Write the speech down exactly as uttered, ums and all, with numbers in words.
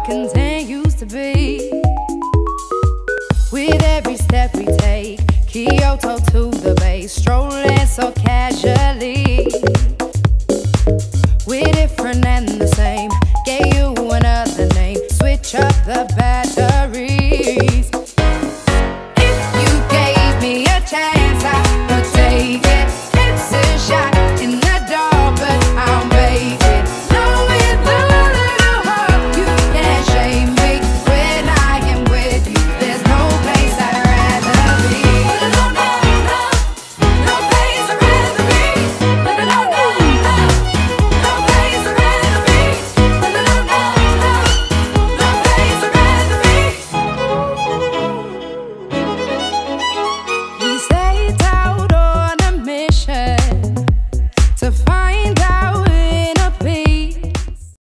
continues to be. With every step we take, Kyoto to the bay, strolling so casually. We're different and the same, gave you another name, switch up the back.